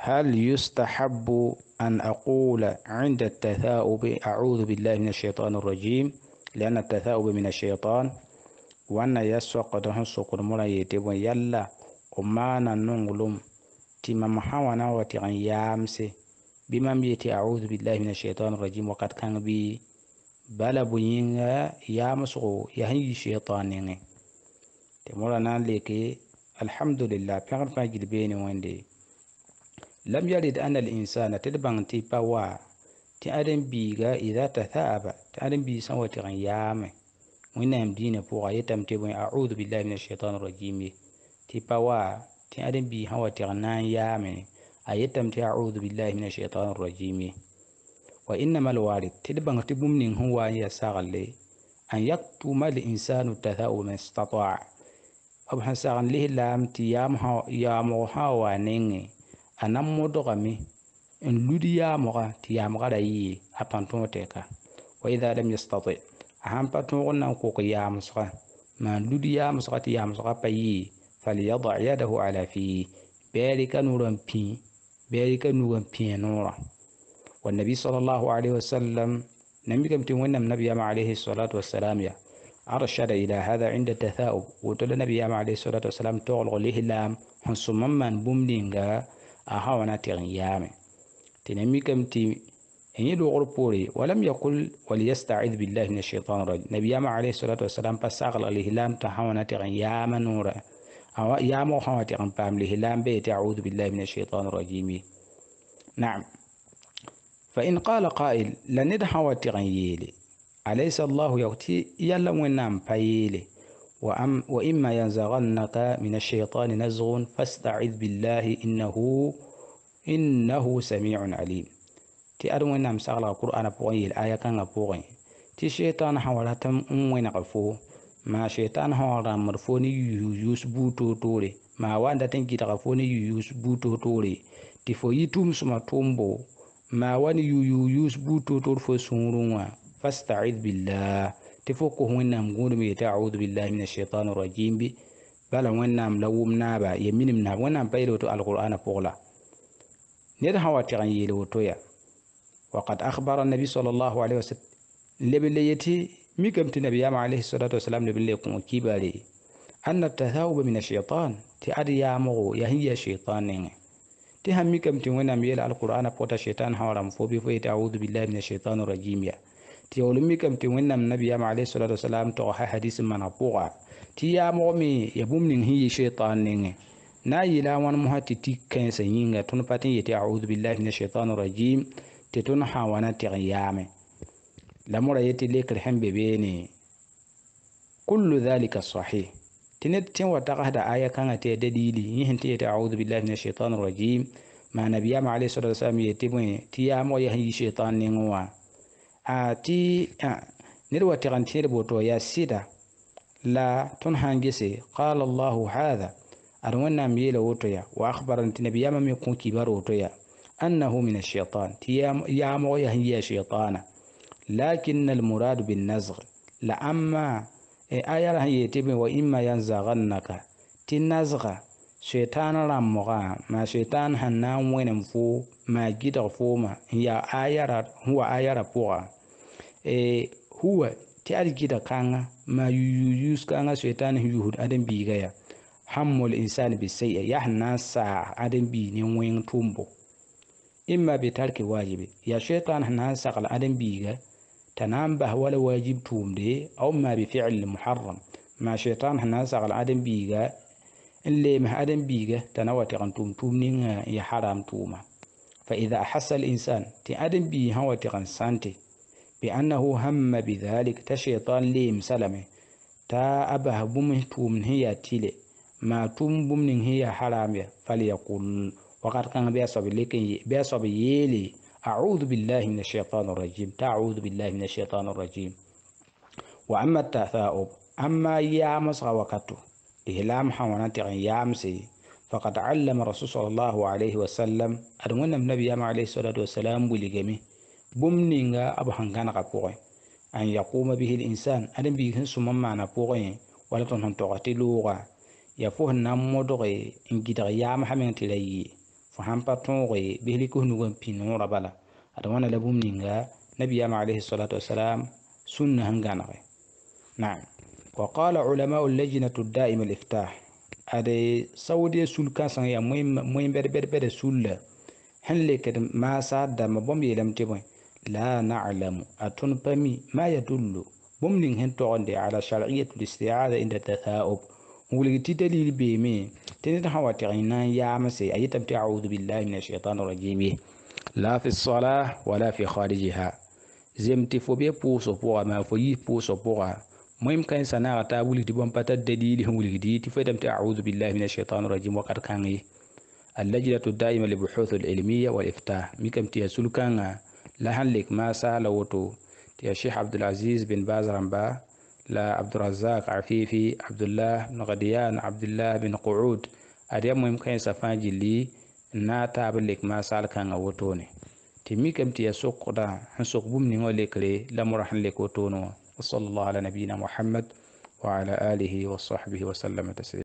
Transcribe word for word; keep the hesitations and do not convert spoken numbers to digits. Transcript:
هل يستحب أن أقول عند التثاؤب أعوذ بالله من الشيطان الرجيم لأن التثاؤب من الشيطان وأن يسوق دهن سوق ملا يتبون يلا وما ننغلم تما محاوانا وتغن يامسي بما بيتي أعوذ بالله من الشيطان الرجيم وقد كان بي بلا بينغا يامسو يهي شيطان تمولانا لكي الحمد لله بيغن فاجد بيني وندي لم يرد أن الإنسان تدبان تيبوا تأدم بيغا إذا تثاب تأدم بي سوى تغن يامي وينام دين بوغا يتم تبوين أعوذ بالله من الشيطان الرجيم تيبوا تأدم بي هوا تغنان يامي أيتم أعوذ بالله من الشيطان الرجيم وإنما الوارد تدبان تبومن هو يساغل أن يكتم الإنسان التثاؤب من استطاع أبحث ساغن له لام تيام يامو هوا نيني anam modogami en ludi yamoga ti yamoga da yi apanton teka wa idha lam yastati aham paton nan ko ko yamsqa ma ludi yamsqa ti yamsqa payi falyadha yadahu ala fi barika nuran pi barika nuran pi nura wa nabi sallallahu alaihi wasallam nabi kam tin wannan nabi ya alaihi salatu wassalam ya arshada ila hada inda tatha'ub wa tala nabi ya alaihi salatu wassalam tawal ghalihi lam hansumman man bumdinga aha wana tirin yame tinami kam ti enyi logor pore walam yaqul wal yasta'id billahi minash shaitanir rajim nabiyama alayhi salatu wassalam pasaqal alayhi lam ta hawana tirin yama nura awa yama hawa tirin pam lihi lam be ta'udhu billahi minash shaitanir rajim na'am fa in qala qa'il lanid hawa tirin yele alaysa allah yaqti yalla wanam payele وأم وإما ينزغنك من الشيطان نزغ فاستعذ بالله إنه إنه سميع عليم تي أدو نام سغلا القرآن بوغي الآية كان بوغي تي شيطان حوالا تم وين غفو ما شيطان حوالا مرفوني يوس بوتو توري ما واندا تنكي تغفوني يوس بوتو توري تي فو يتوم سما تومبو ما واني يوس بوتو تور فو سنروا فاستعذ بالله تفوق وينام قول مي تعوذ بالله من الشيطان الرجيم بي بلا وينام لوم نابا يمين من وينام بيلوتو القرآن فولا نير هوا تغن يلوتو يا وقد أخبر النبي صلى الله عليه وسلم لبليتي ميكم تنبي عليه الصلاة والسلام لبليكم كيبالي أن التثاؤب من الشيطان تأدي يا مغو يهي الشيطان تهم ميكم تنوينام يل القرآن فوتا الشيطان هورام فوبي فويت أعوذ بالله من الشيطان الرجيم يا ti olumi kam ti wennam nabi ya alayhi salatu wasalam to ha hadith man apuga ti ya momi ya bumnin hi shaytan ninge na yila wan muhati tikkan sayinga tun patin yati a'udhu billahi minash shaitanir rajim ti tun hawana ti qiyame lamura yati lekar hambe bene kullu dhalika sahih tinet tin wata hada aya kan ate dalili yin ti yati a'udhu billahi minash shaitanir rajim ma nabi ya alayhi salatu wasalam yati ti ya mo ya hi shaytan ningwa ati نروى تغنتير بوتو يا سيدا لا تنهانجسي قال الله هذا أرونا ميلا وتويا وأخبر أن النبي يامم يكون كبار وتويا أنه من الشيطان يام هي شيطان لكن المراد بالنزغ لأما آية هي تبي وإما ينزغنك تنزغ شيطان رمغا ما شيطان هنام وين فو ما جد فوما هي آية هو آية ربوغا إيه هو تأرجد كانا ما يوز كانا شيطان يهود أدم بيغايا حمل الإنسان بالسيئة يحنا سا أدم بي نوين تومبو إما بترك واجب يا شيطان هنا سقل أدم بيغا تنام به ولا واجب توم دي أو ما بفعل محرم ما شيطان هنا سقل أدم بيغا اللي ما أدم بيغا تنواتي عن توم توم نين يا حرام توما فإذا أحس الإنسان تأدم بي هو تغن سانتي بأنه هم بذلك تشيطان ليم سلمه تا أبه بمه توم هي تيلي ما توم بمن هي حرام فليقول وقد كان بيصب لكن بيصب يلي أعوذ بالله من الشيطان الرجيم تعوذ بالله من الشيطان الرجيم وأما التثاؤب أما يامس وقته إهلام حوانات يامسي فقد علم رسول صلى الله عليه وسلم أدونا النبي عليه الصلاة والسلام ولجمي بمنينغا أبو هنغانا قبوغي أن يقوم به الإنسان أدن بيهن سمم معنا بوغي ولا تنهن تغطي لوغا يفوه النام مدغي إن جدغ يام حمين تلي fo han pa tõoge bɩ rɩk f nugã pĩ noorã bala ad wãna la bũmb ninga nabiyaam alayhi salatu wasalam sũnna sẽn gãnege. Naam. وقال علماء اللجنة الدائمة الإفتاح أدي سعودية سول كاسن يا مهم مهم بد بد بد سول هن لكد ما ساد ما بوم يلم تبوي لا نعلم أتون بمي ما يدل بوم هن توندي على شرعية الاستعاذة عند التثاؤب ولكن تدليل بيمي تنين هواتينا يا مسي أيتم تعوذ بالله من الشيطان الرجيم لا في الصلاة ولا في خارجها زمتي فوبي بوسو بوغا ما فوي بوسو بوغا مهم كان سنة تا ولي دي بوم باتا دليل هم ولي دي تفيدم تعوذ بالله من الشيطان الرجيم وقد كان اللجنة الدائمة للبحوث العلمية والإفتاء ميكم تي سلكان لهن لك ما سال وتو تي الشيخ عبد العزيز بن باز رمبا لا عبد الرزاق عفيفي عبد الله بن غديان عبد الله بن قعود أدي مهم كان سفان جلي نا تاب لك ما سال كان وتوني تي ميكم تي سوق دا هنسوق بوم نيغو لكري لمرحن لك وتونو وصلى الله على نبينا محمد وعلى آله وصحبه وسلم تسليما.